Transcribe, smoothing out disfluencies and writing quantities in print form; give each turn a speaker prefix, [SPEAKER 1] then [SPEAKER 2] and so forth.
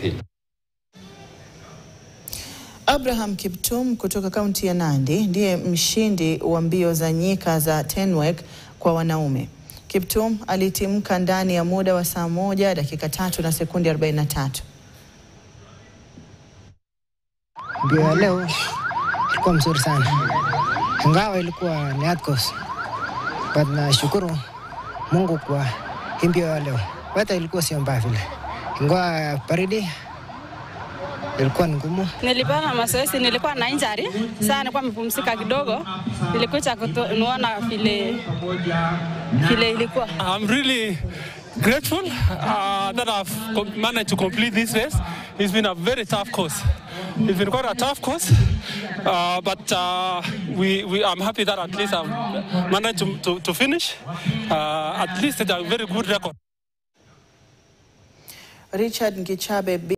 [SPEAKER 1] campaign.
[SPEAKER 2] Abraham Kiptum kutoka kaunti ya Nandi ndiye mshindi wa mbio za nyika za Tenwek kwa wanaume. Kiptum alitimka ndani ya muda wa saa 1 dakika 3 na sekundi 43.
[SPEAKER 3] Mbio leo ilikuwa mzuri sana. Ingawa ilikuwa ni hard course. But nashukuru Mungu kwa mbio leo. Hata ilikuwa sio mbaya vile. Ingawa baridi ilikuwa ngumu.
[SPEAKER 4] Nilipata mazoezi, nilikuwa na injury. Sasa nilikuwa nimepumzika kidogo. Nilikuja kuona vile ilikuwa.
[SPEAKER 5] I'm really grateful that I've managed to complete this race. It's been a very tough course. It's been quite a tough course, but I'm happy that at least I've managed to finish. At least it's a very good record.
[SPEAKER 2] Richard Ngichabe